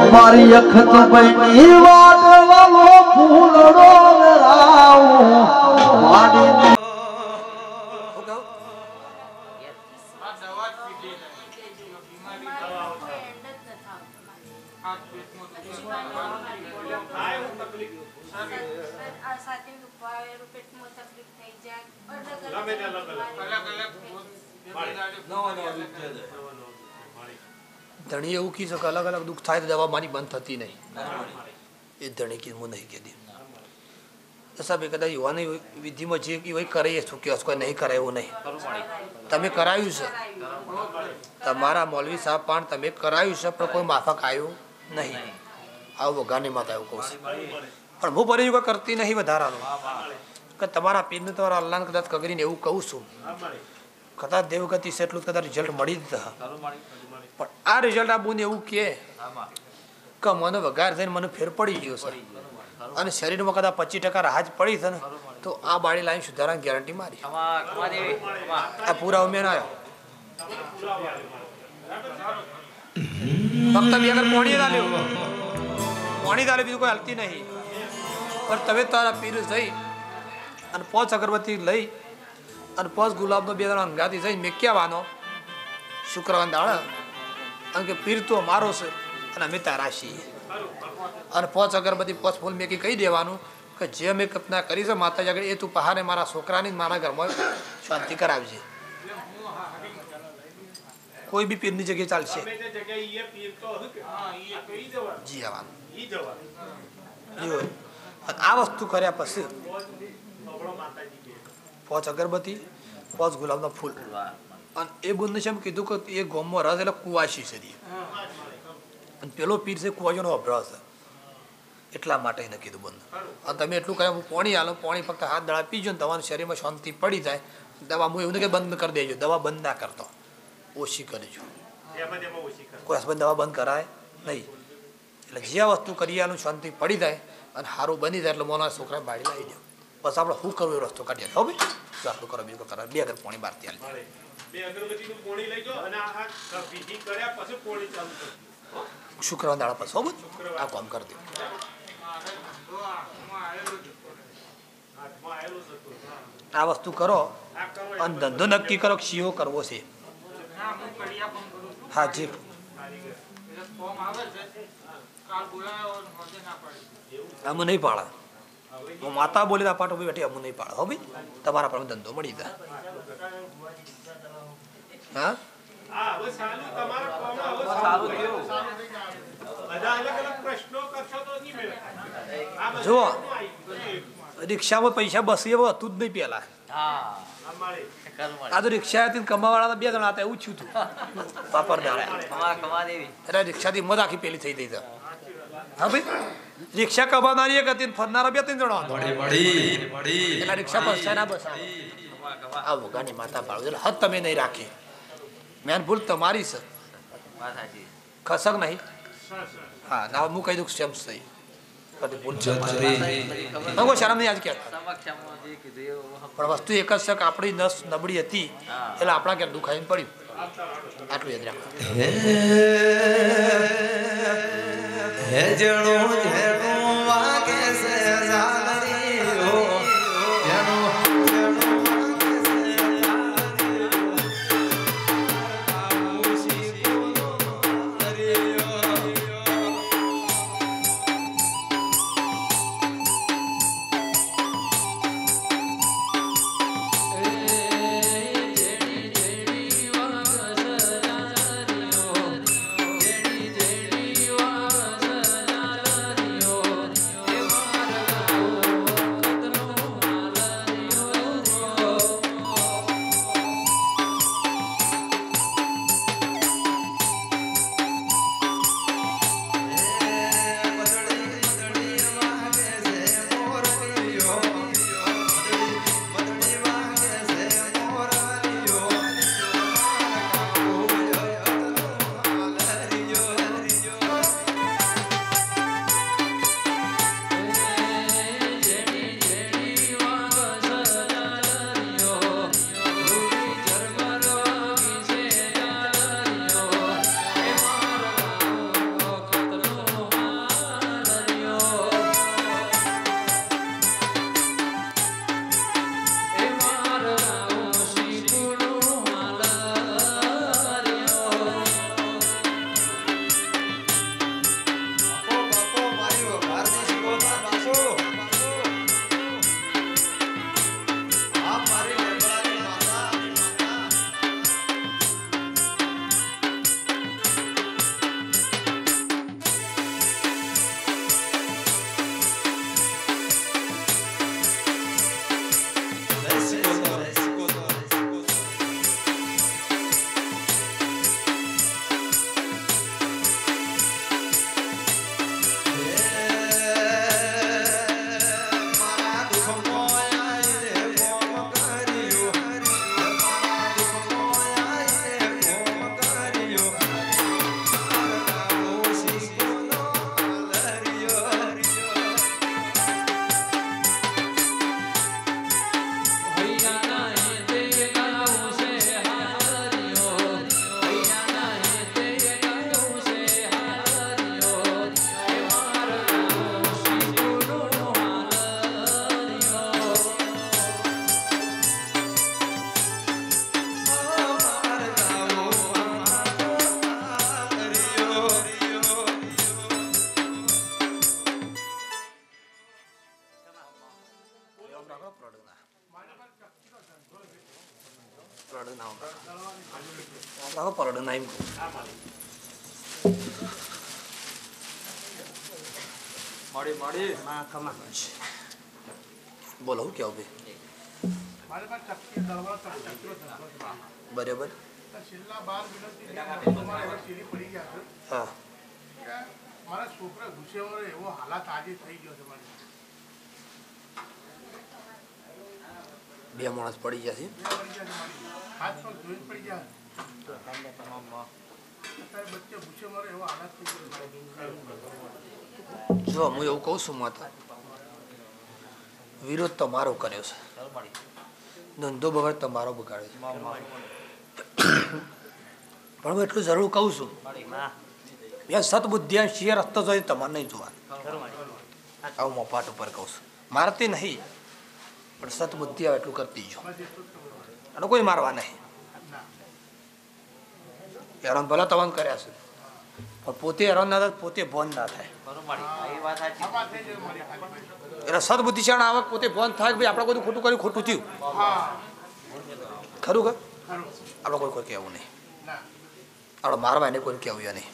મારી અખત બની વાટવાનો ફૂલડો રાવ વાડી ધણી એવું કી શકે અલગ અલગ દુઃખ થાય તો દવા મારી બંધ થતી નહીં એ ધણી કી હું નહીં કીધી સાહેબ કદાચ યુવાની વિધિમાં જે હોય કરે એ ચૂક્યો કોઈ નહીં કરે એવું નહીં તમે કરાવ્યું છે તમારા મૌલવી સાહેબ પણ તમે કરાવ્યું છે પણ કોઈ માફક આવ્યું નહીં આવું વઘાની માતા એવું કહું છું પણ હું પરી કોઈ કરતી નહીં વધારાનું કે તમારા પીરને તમારા અલ્લાહને કદાચ કગરીને એવું કહું છું કદાચ દેવગતિ છે એટલું કદાચ રિઝલ્ટ મળી જ પણ આ રિઝલ્ટ આ બોને એવું કે મને વઘાર થઈને મને ફેર પડી ગયો છે અને શરીરમાં કદાચ 25% રાહત પડી છે ને તો આ બાળી લાઈન સુધારવાની ગેરંટી મારી આ પૂરા ઉમેર આવ્યો ફક્ત બી અગર પોણી ડાલ્યો બીજું કોઈ હલતી નહીં પણ તમે તારા પીર જઈ અને 5 અગરબત્તી લઈ અને 5 ગુલાબનો 2 દાણા અંગાથી જઈ મેક્યાવાનો શુક્રવાર દાડા અને કે પીર તો અમારો છે અને અમે તારા છીએ અને 5 અગરબત્તી 5 ફૂલ મેકી કહી દેવાનું કે જે મેં કલ્પના કરી છે માતાજી આગળ એ તું પહાડે મારા છોકરાની મારા ઘરમાં શાંતિ કરાવજે કોઈ બી પીરની જગ્યાએ ચાલશે જી આવવાનું આ વસ્તુ કર્યા પછી 5 અગરબત્તી 5 ગુલાબના ફૂલ અને એ બંને છે એમ કીધું કે એ ગોમમાં રસ એટલે કુવાસી છે અને પેલો પીર છે કુવાસીનો અભ્યાસ છે એટલા માટે એને કીધું બંધ અને તમે એટલું કર્યા હું પાણી આલો પાણી ફક્ત હાથ દળા પીજો ને તમારા શરીરમાં શાંતિ પડી જાય દવા હું એવું કે બંધ કરી દેજો દવા બંધ ના કરતો ઓછી કરજો કોઈ હસબન્ડ દવા બંધ કરાય નહીં એટલે જે વસ્તુ કરી આલું શાંતિ પડી જાય અને સારું બની જાય એટલે મોના છોકરા બાળી લાવી દો બસ આપણે શું કરવું એ રસ્તો કાઢીએ હો ભાઈ આટલું કરો બીજું કરો 2 અગર પાણી બહારથી આલી 2 અગરબત્તીનું પાણી લઈ જાઓ અને આ વિધિ કર્યા પછી પાણી ચાલુ કરો શુક્રવાર દાડા પછી હો ભાઈ આ કામ કરી દો આ વસ્તુ કરો અને ધંધો નક્કી કરો કે શીઓ કરવો છે હા જી અમુ નહીં પાડે માતા બોલી ના પાટો બેઠી અમુ નહીં પાડે હો ભાઈ તમારા પર ધંધો મળી જાય હા જુઓ રિક્ષામાં પૈસા બસે એવું હતું જ નહીં પેલા આ તો રિક્ષા હતી કમાવાળા 2 જણા હતા એવું થયું હતું પાપડ એટલે રિક્ષાથી મત આખી પેલી થઈ ગઈ હા ભાઈ રિક્ષા કમાનારી એક હતી ફરનારા 2-3 જણા એટલે રિક્ષા પૈસા ના બસ આ વગાની માતા પાડો એટલે હદ તમે નહીં રાખી મેન ભૂલ તમારી છે ખસક નહીં હા ના હું કહી દઉં સેમ થઈ ભૂલ શરમ નહીં આજ ક્યાં પણ વસ્તુ એક જ છે કે આપણી નસ નબળી હતી એટલે આપણા ક્યાં દુખાઈને પડ્યું આટલું યાદ રાખો નામ બોલો હું કેવું ભાઈ મારી પાસે ચક્કી દળવા ચક્કીઓ બરાબર છેલ્લા 12 મિનિટથી મારે સીડી પડી ગયા છે હા કે મારા છોકરા ગુસ્સેવાળો એવો હાલાત આજે થઈ ગયો છે મારી બે માણસ પડી ગયા છે હાથ પર જોઈ પડી ગયા અત્યારે બચ્ચે ગુસ્સેવાળો એવો હાલાત થઈ ગયો જો હું એવું કહું છું માતા વિરોધ તમારો કર્યો છે ધંધો બગાડ તમારો બગાડ્યો છે પણ હું એટલું જરૂર કહું છું સતબુદ્ધિ શિય રસ્તો જોઈએ તમારે નહીં જોવા આવું મોપાટ ઉપર કહું છું મારતી નહીં પણ સતબુદ્ધિ આવે એટલું કરતી જો અને કોઈ મારવા નહીં હેરાન ભલા તવાન કર્યા છે પણ પોતે હેરાન ના થાય પોતે ભોન ના થાય એટલે સદબુદ્ધિ છે આવે પોતે ભોન થાય કે ભાઈ આપણે બધું ખોટું કર્યું ખોટું થયું ખરું કે આપણે કોઈ કહેવું નહીં આપણે મારવા એને કોઈ કહેવું નહીં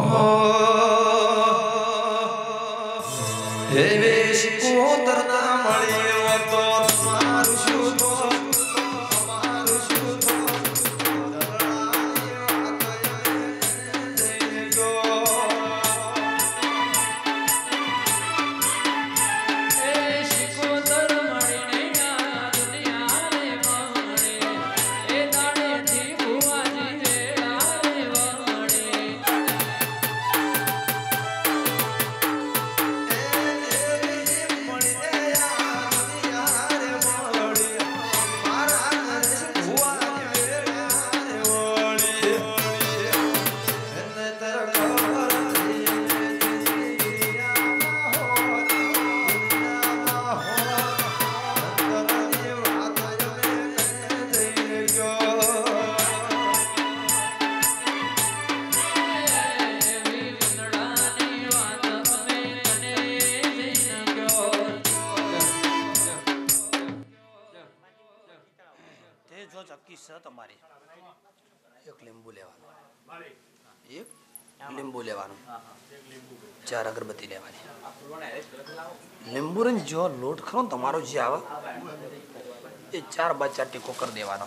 તમારી એક લીંબુ લેવાનું એક લીંબુ લેવાનું 4 અગરબત્તી લેવાની લીંબુ ને જો લોટ ખરો ને તમારો જે આવે એ 4x4 ટીકો કરી દેવાનો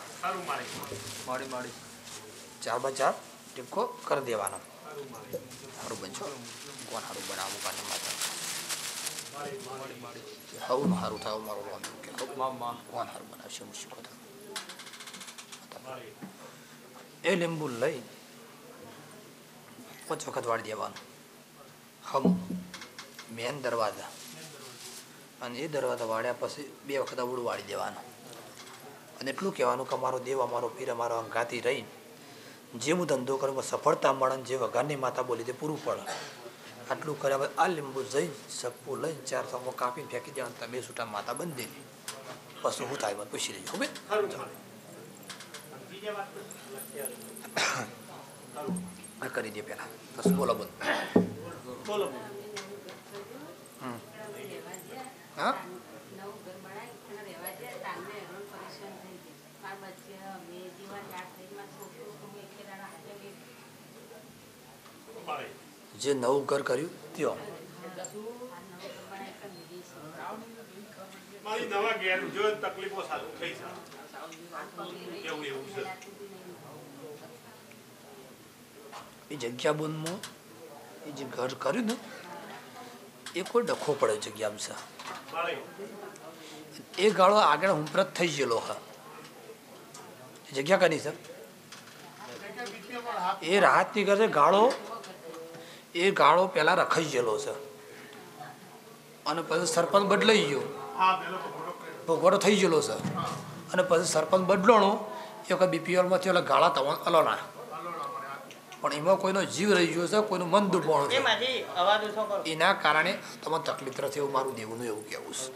4x4 ટીકો કરી દેવાનો સારું બનશો કોણ સારું બનાવું કાને માતા આવું સારું થાય મારું કોણ સારું બનાવશે હું શીખો એ લીંબુ લઈ 5 વખત વાળી દેવાનું હમ મેન દરવાજા અને એ દરવાજા વાળ્યા પછી 2 વખત અવળું વાળી દેવાનું અને એટલું કહેવાનું કે અમારો દેવ અમારો પીર અમારો અંગાતી રહી જે હું ધંધો કરું સફળતા મળે જે વઘારની માતા બોલી તે પૂરું પડે આટલું કર્યા બાદ આ લીંબુ જઈ સપ્પું લઈને 4 થમો કાપીને ફેંકી દેવાનું તમે છૂટા માતા બંધી દે પછી શું થાય મને પૂછી લેજો હવે કરી દે પેલા બસ બોલો બોલો હા જે નવું ઘર કર્યું ત્યો મારી નવા ઘેર જો તકલીફો ચાલુ થઈ છે એવું એવું છે એ જગ્યા બોનમાં એ જે ઘર કર્યું ને એ કોઈ ડખો પડે જગ્યામાં છે એ ગાળો આગળ હુંપ્રત થઈ ગયેલો હા જગ્યા કરી છે એ રાહતની કરે ગાળો એ ગાળો પહેલા રખાઈ ગયેલો છે અને પછી સરપંચ બદલાઈ ગયો ભોગવટો થઈ ગયેલો છે અને પછી સરપંચ બદલાણો એ વખત બીપીએલમાંથી ઓલા ગાળા તમામ અલોના પણ એમાં કોઈનો જીવ રહી ગયો છે કોઈનું મન દુભાણું છે એના કારણે તમારે તકલીફ નથી એવું મારું દેવનું એવું કહેવું છે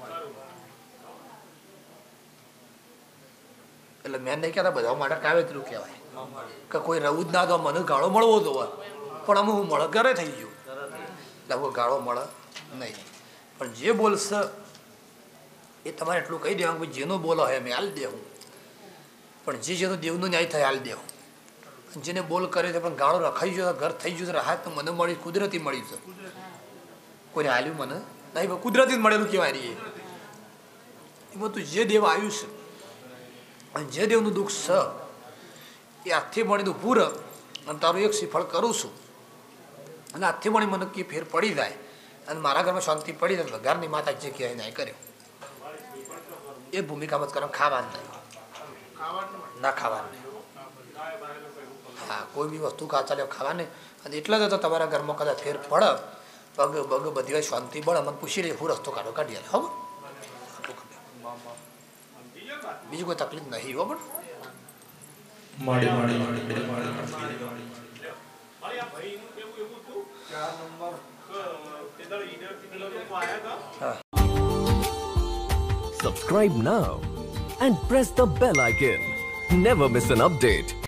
એટલે મેં નહીં કહેતા બધા માટે કાવેતરું કહેવાય કે કોઈ રહું જ ના તો મને ગાળો મળવો તો પણ અમે હું મળે ઘરે થઈ ગયું એટલે કોઈ ગાળો મળે નહીં પણ જે બોલશે એ તમારે એટલું કહી દેવાનું કે જેનો બોલો હોય મેં હાલ દેવું પણ જે જેનો દેવનો ન્યાય થાય હાલ દેવું જેને બોલ કરે છે પણ ગાળો રખાઈ ગયો ઘર થઈ ગયું રાહત તો મને મળી કુદરતી મળ્યું છે કોઈને હાલ્યું મને નહીં કુદરતી જ મળેલું કહેવાય રહી એ બધું જે દેવ આવ્યું છે અને જે દેવનું દુઃખ છે એ હાથથી મળી તું પૂર અને તારું એક શ્રીફળ કરું છું અને હાથથી મળી મને કે ફેર પડી જાય અને મારા ઘરમાં શાંતિ પડી જાય ઘરની માતા જે કહેવાય નહીં કર્યો એ ભૂમિકા મત કરો ખાવાનું નહીં ના ખાવાનું નહીં હા કોઈ બી વસ્તુ કાચા લે ખાવાની અને એટલા જ તો તમારા ઘરમાં કદાચ ફેર પડે પગ બગ બધી હોય શાંતિ બળે મને પૂછી લે હું રસ્તો કાઢો કાઢી આવે હવે બીજું કોઈ તકલીફ નહીં હો પણ Subscribe now and press the bell icon. Never miss an update.